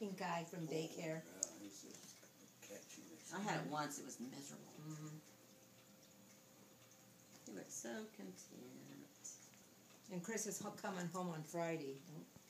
pink eye from daycare. Yeah, he's just catchy. I had it once. It was miserable. Mm-hmm. He looked so content. And Chris is coming home on Friday. Don't